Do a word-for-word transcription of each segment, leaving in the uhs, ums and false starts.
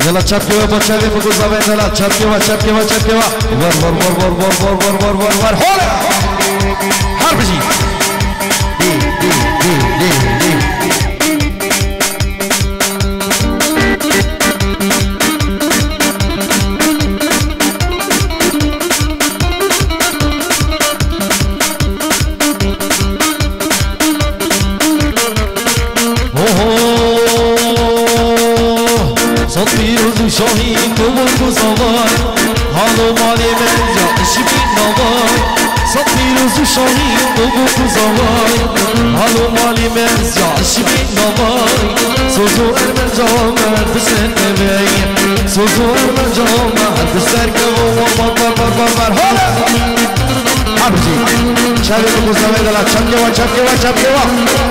يلا تشبكوا بتشبكوا بقول زباين يلا تشبكوا تشبكوا تشبكوا ور ور ور ور ور ور ور ور ور ور هلا حربجي دي دي دي دي دي شاهین تو و زوار حالو مالی من جاش بین نوار صد پیروز شاهین تو و زوار حالو مالی من جاش بین نوار سوزو ارمن جامر بسر نبی سوزو ارمن جامر بسر کبو و بار بار بار بار بار حالا حبجی شبی تو زوار دلا چپکه و چپکه و چپکه و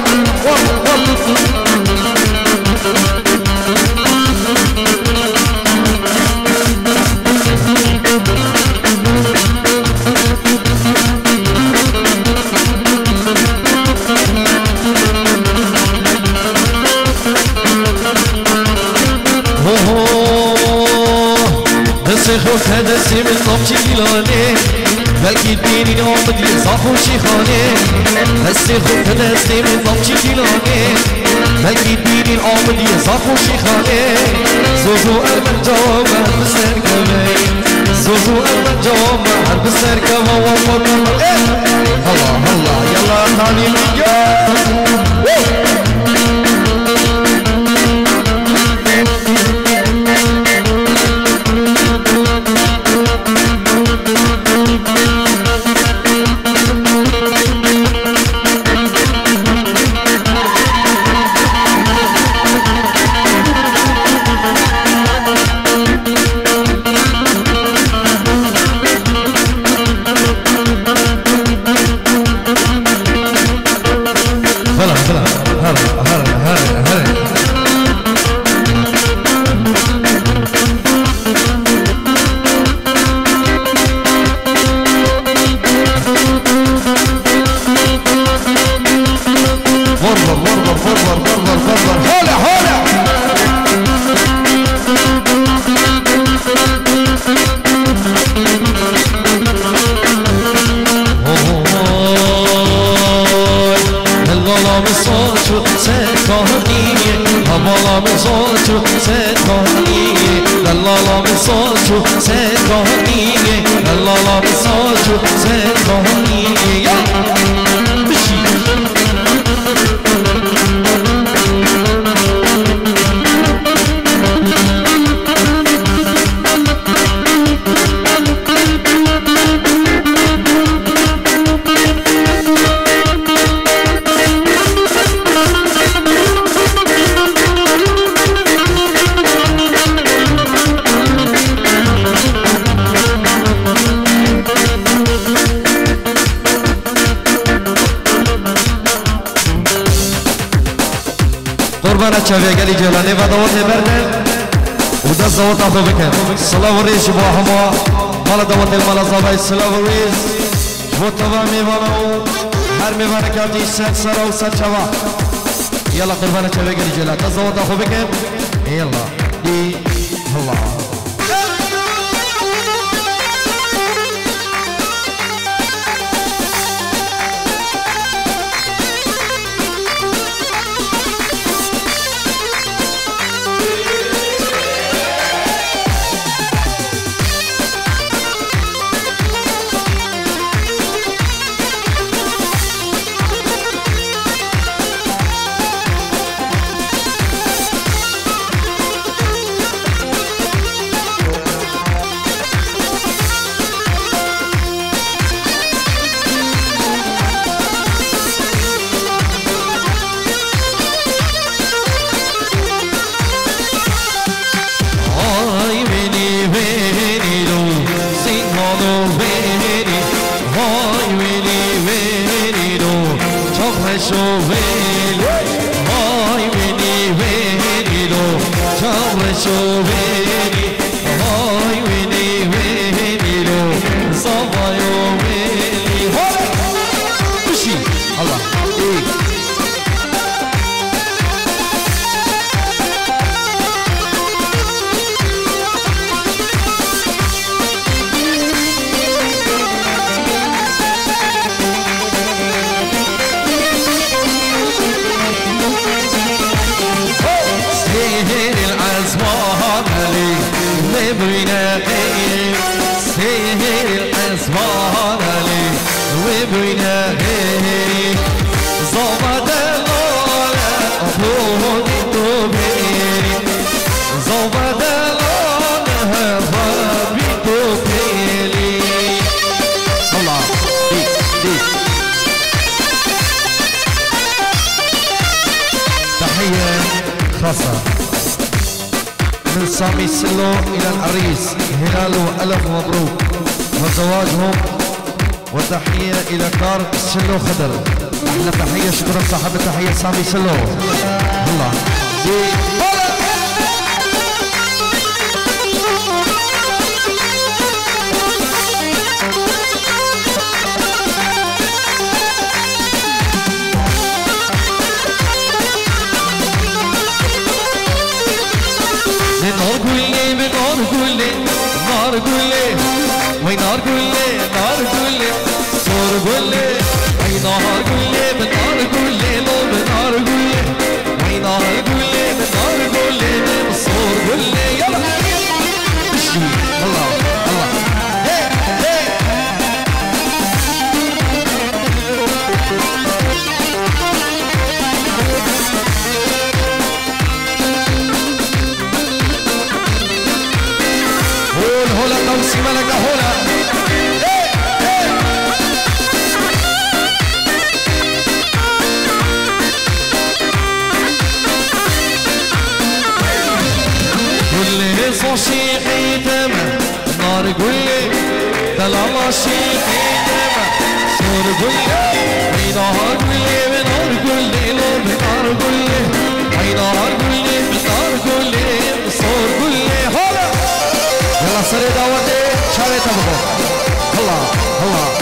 خود هدستی من نام چیلانه بلکی دینی آمدی زاخوشی خانه دستی خود هدستی من نام چیلانه بلکی دینی آمدی زاخوشی خانه زوزو ارمن جامع بسر کمی زوزو ارمن جامع بسر کما و مرمر الله الله یلا تانی میگه شوی گلی جلانی و دوات برده و دست دوات آخو بکن صلاح و ریش با همه مال دوات المال زبای صلاح و ریش و تبا میوانا و هر میوانا کردی سک سرا و سک چوا یلا قربان شوی گلی جلان دست دوات آخو بکن یلا دی الله سهر الأزمان لي وبينا سهر الأزمان لي وبينا زوبة الأولى أبوه توبيني زوبة الأولى فابي توبيني الله دي دي تحية خاصة من سامي سلو إلى العريس هلال وألف مبروك وزواجهم وتحية إلى كار سلو خضر أحلى تحية شكرا صاحب التحية سامي سلو الله نار قولي بنار قولي نار قولي وي نار قولي نار قولي صور قولي وي نار قولي بنار قولي لو بنار قولي وي نار قولي بنار قولي صور قولي يلا مشي الله الله هي هي هولا توسي ملكة هولا قولي صوشيقي تما نار قولي دلالا شيقي تما صور قولي وي نهار قولي بنار قولي لو بنار قولي وي نهار قولي بنار قولي صور قولي هولا يلا سري دعوتي شاوي تبقو الله الله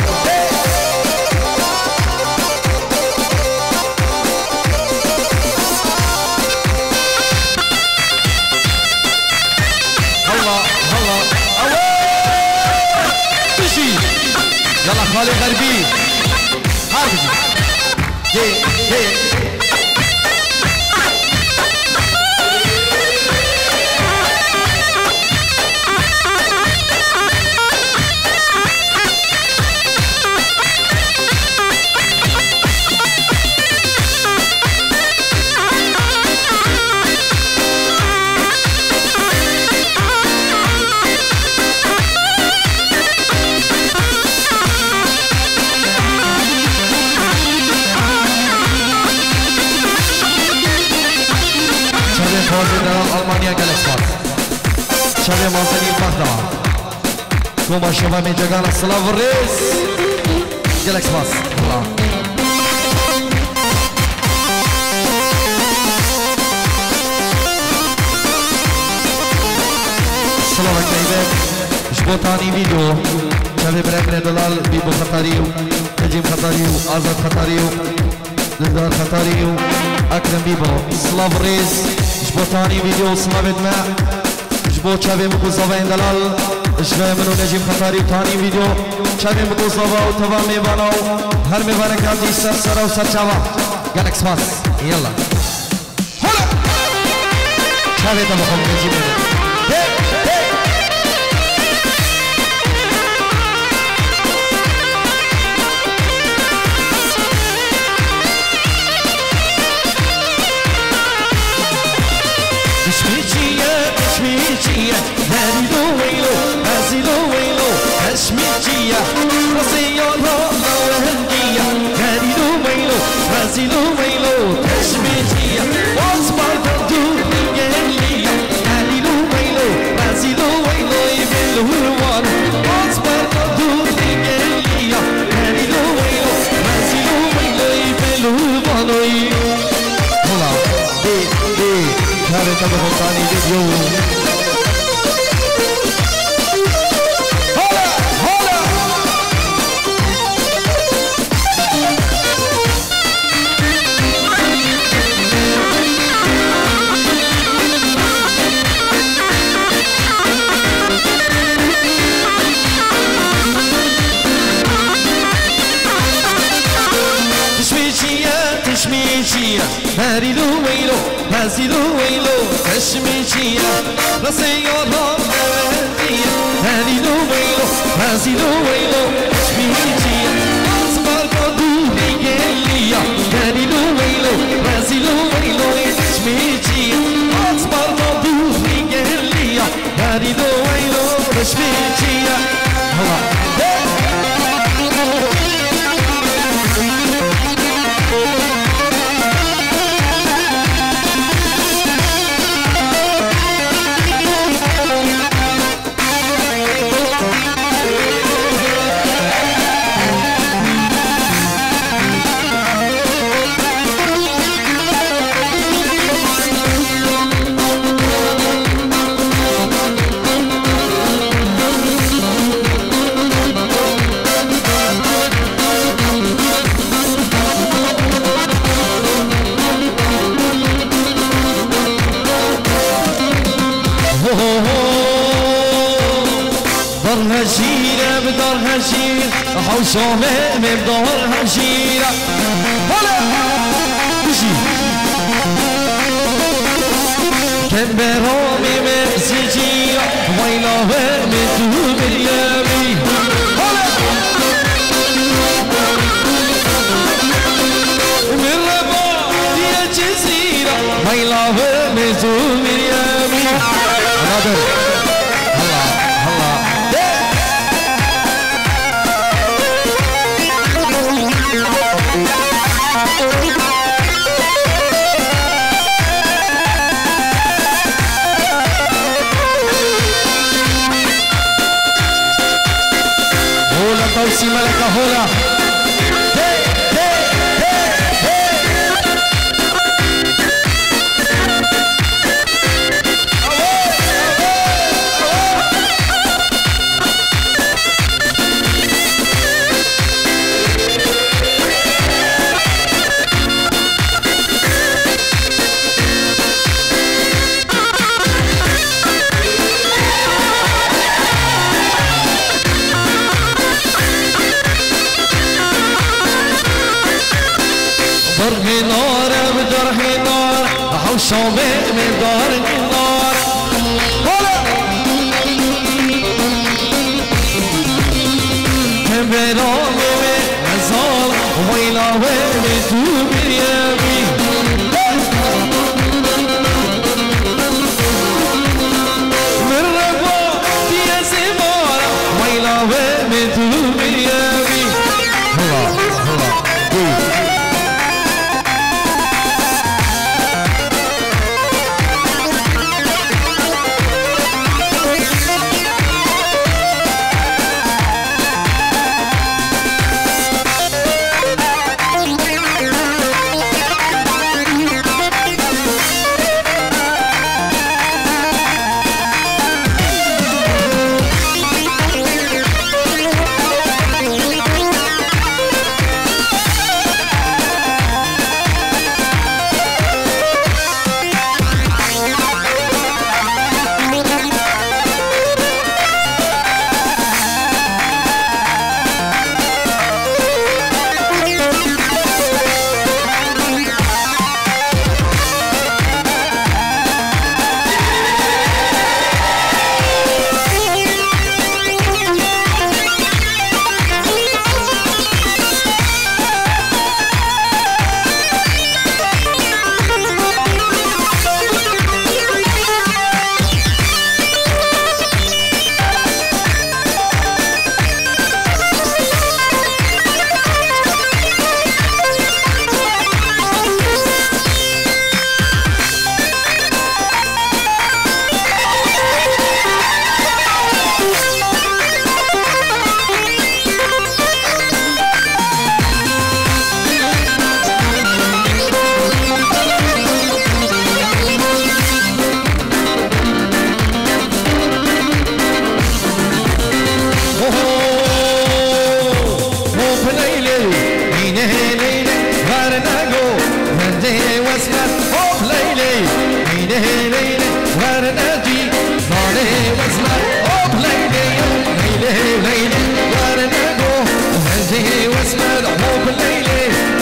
الله الله الله تجي يلا خالي غربي هارجي هي هي ألمانيا جالكسباس شباب مازنين بغداد كوما شباب من جاكانا السلاف الرئيس جالكسباس الله السلام عليكم شباب تاني فيديو شباب برامن دلال بيبو خطاريو نجيم خطاريو آزاد خطاريو لدار خطاريو أكرم بيبو السلاف الرئيس جبوتاني فيديو سلامت ما جبوت شابي مكوزاوا اندلال شبه منو نجيب خطاري تاني فيديو شابي مكوزاوا وتبا ميبانو هر ميبانا كاردي سر سر و سر چاوا گالکس ماس يلا هلا شابي تبا خم نجيب هي هي تشميتية تشميتية هاريلو ويلو هازيلو ويلو تشميتية راسيو رولا وهندية هاريلو ويلو هازيلو ويلو تشميتية واصبر تدور للجلية هاريلو ويلو هازيلو ويلو يبلو هروانو واصبر تدور للجلية هاريلو ويلو هازيلو ويلو يبلو هروانو هلا دي دي هذا تبغى ثاني فيديو هلا هلا تشميشية تشميشية هاريلو ويلو هازيلو ويلو جيا رسيارة مهدية هاني لو ويلو هازي لو ويلو شميجيا أصبر قدومي قليا هاني لو ويلو هازي لو ويلو شميجيا أصبر قدومي قليا هاني لو ويلو شميجيا هجيرة بدار هجيرة حوشومة بدار هجيرة هلا بجي كان برامي مزيجية وينها من مريامي هلا من رباط يا جزيرة وينها من مريامي توسي ملكة هولا درهي نار بدرهي نار حوشومة من دار النار هلا كم برامي من غزال ويلا وين تو مريامي من رباط يا زمارة ويلا وين تو مريامي هلا هلا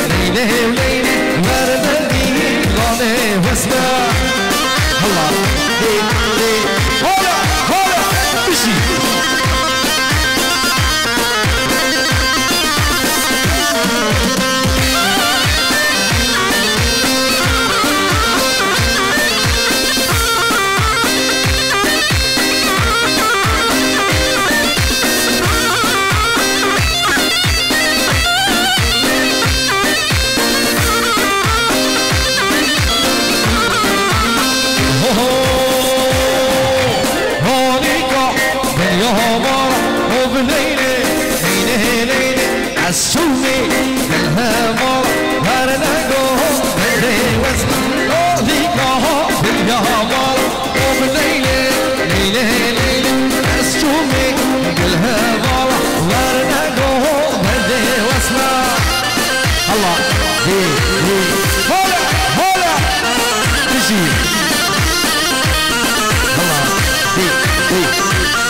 ليلي وليلي ورنا دي غاني واسمع الله هي هي هلا هلا مشي السومي الهامر هرنقو بدي واسمع ليقاها باليامر وبليلة ليلة ليلة السومي الهامر هرنقو بدي واسمع الله هي هي هلا هلا تجي الله هي هي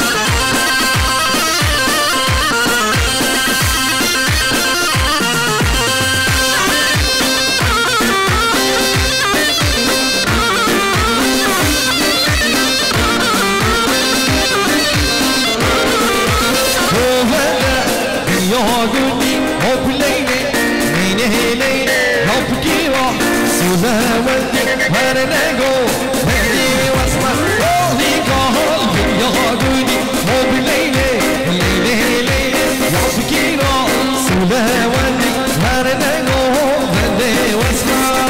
هرنقو بدي واسمع ليقاها بالياقوني وبليلة ليلة ليلة يبكي راس ولولي هرنقو بدي واسمع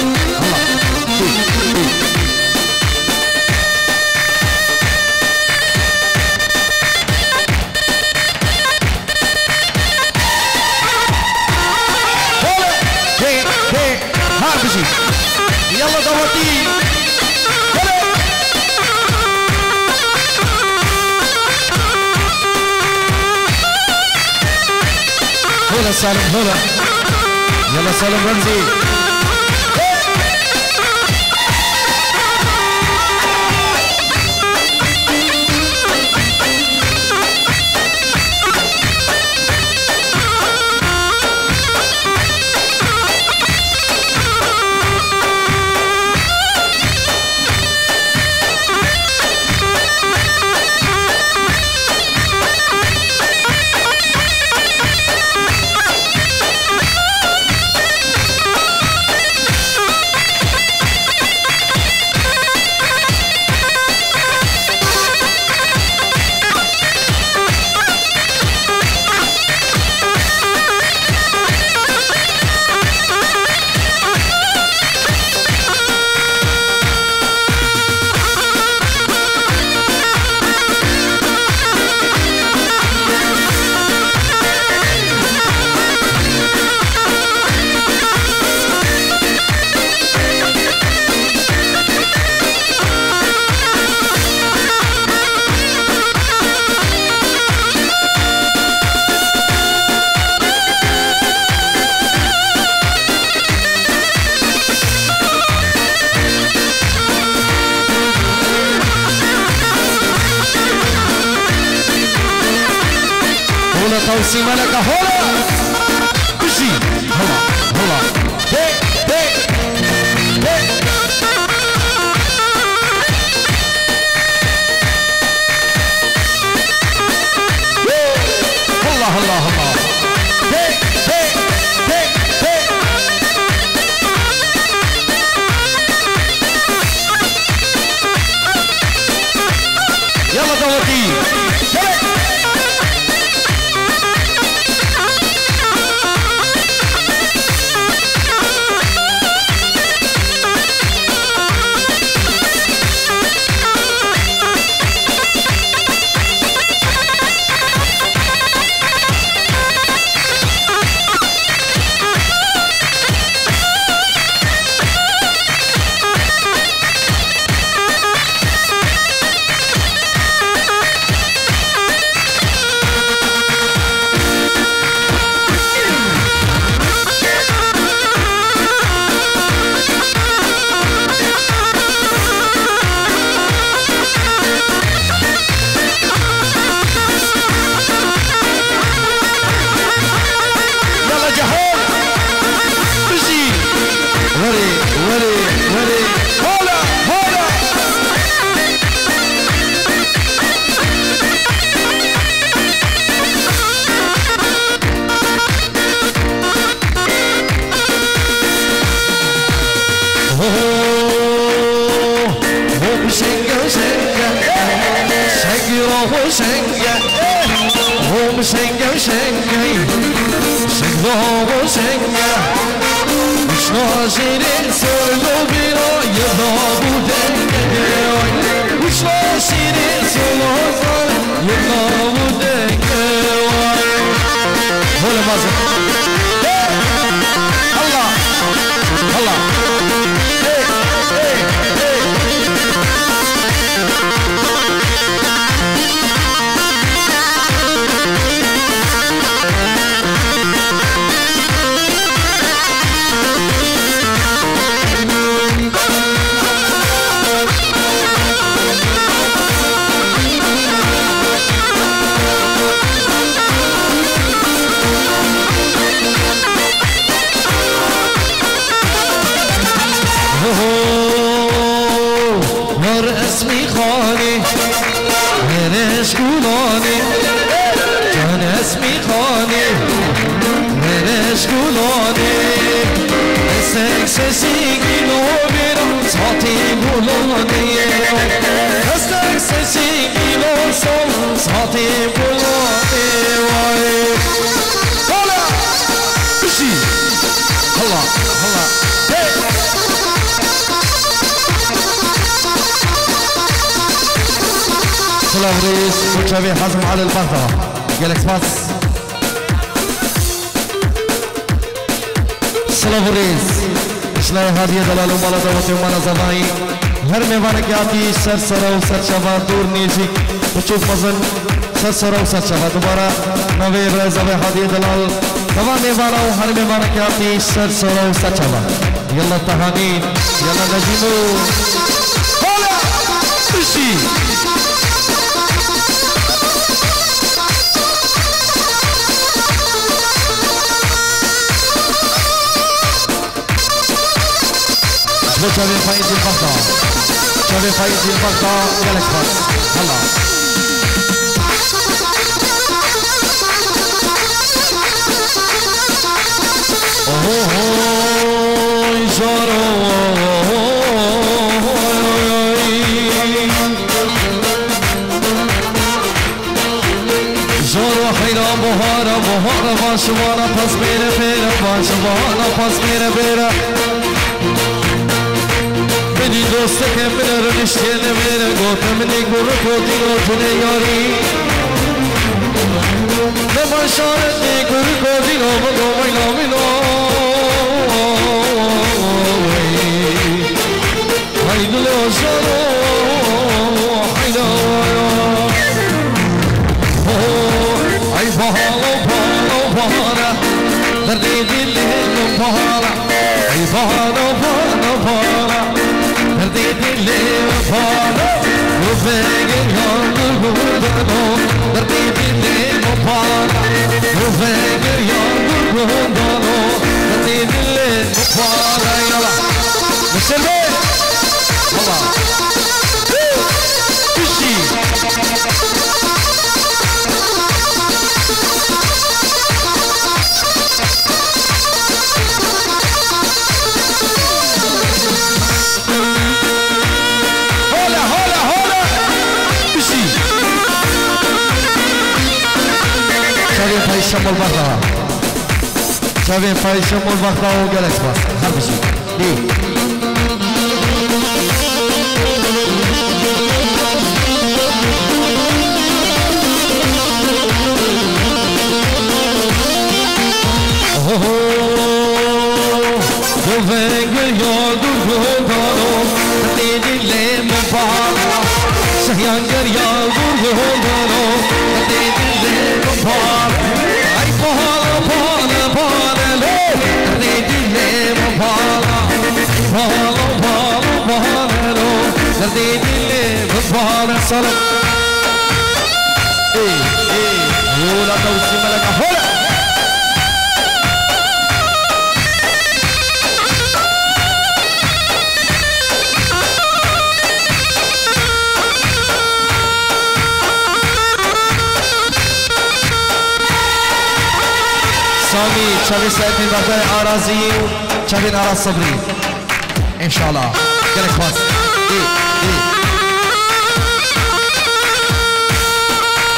هي هي هاربجي يلا دوتي هلا سالم هلا يلا سالم رمزي توسي ملك هلا بشي هلا هلا هي هي هي الله الله الله هي هي هي هي يلا دوتي وشنگه هم شنگه وشنگه شنگه وشنگه وشنا شیرین سلو بیرا یدا بودنگه وشنا شیرین سلو یدا بودنگه هلا مازن الله الله اسمی خانی مرش گلانی جان اسمی خانی مرش گلانی سکس سیگی نو بیرم ساتی گلانی سکس سیگی نو سال ساتی گلانی هلا بشی هلا هلا سلام رئيس وشبيه حزم على البنطرة جالك باس سلام رئيس اشلاي هذه دلال ومالا دوتي ومالا زبائي هر ميوانك ياتي سر سر و سر شبا دور نيجي وشوف مزن سر سر و سر شبا دوبارا نوي رزبه هذه دلال دوا ميوانا و هر ميوانك ياتي سر سر و سر شبا يلا تهانين يلا نجيمو هلا بشي شباب فايز البغداد شباب فايز البغداد جالك بس هلا اوه جارو جارو حيرا بهارا بهارا باشوانا پس میره پیره باشوانا پس میره پیره بدی دوسته که من رو نشته نمیره گفتم نیک برو کودی رو تونه یاری نمان شارت نیک برو کودی رو بگو ویلا ویلا های دل آشارو حیلا ای بحالا بحالا بحالا دردی دلی بحالا ای بحالا بحالا بحالا دردی دلی بحالا و فکر یاد بودنو دردی دلی بحالا و فکر یاد بودنو دردی دلی بحالا یالا مسلمه الله کشی شبيه فايز شمول بغداد شبيه فايز شمول بغداد وجالك بس خربشي ليه Dov'è yoldu yoldu Tedile mubala Şahyangar yoldu yoldu Tedile mubala Ay pahala pahala pahala Tedile mubala Pahala pahala pahala Tedile mubala Salam Ey ey Yola kavsi malaka hola سامي شبي سعيد من بغداد عرازي شبي نراس صبري ان شاء الله قالك خلاص ايه ايه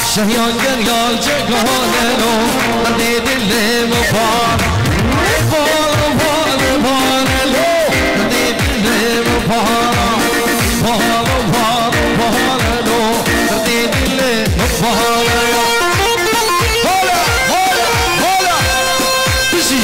شهيان قريال جقالنو رديد اللي مفار مفار مفار مفار لو رديد اللي مفار مفار مفار مفار لو رديد اللي مفار هلا هلا هلا بشي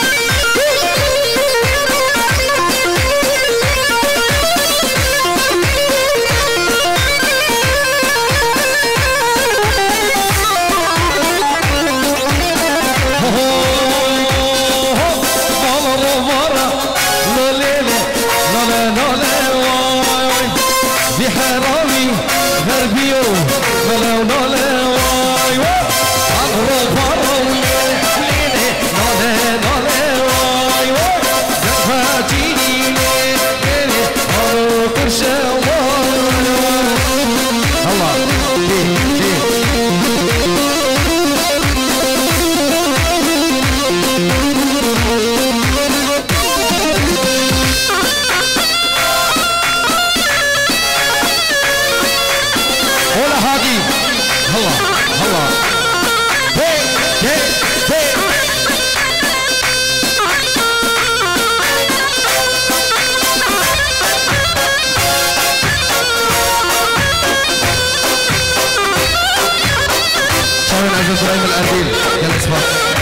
إبراهيم الأنديل يلا اسمع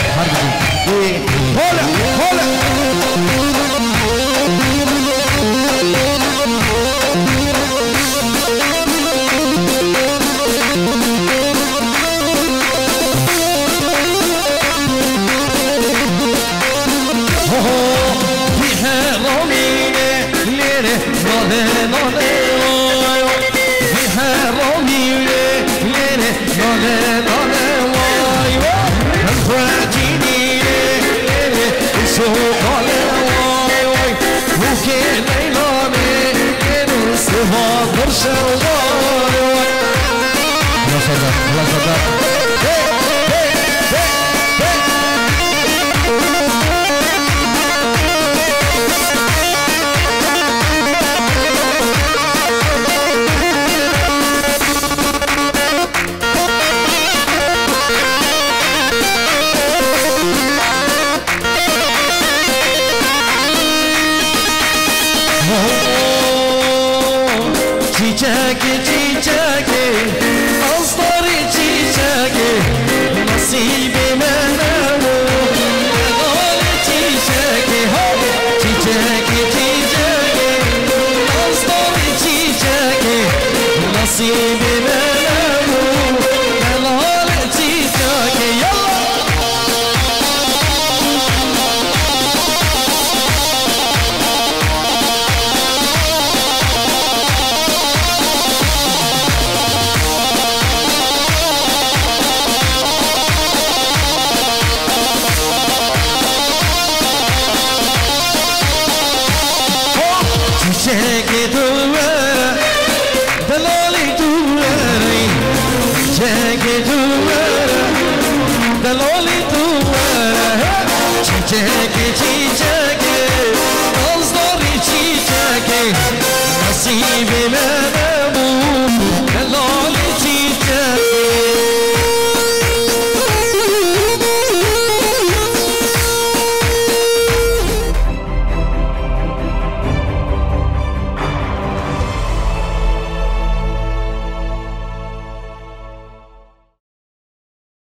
هرجي هولا هولا نصيبي من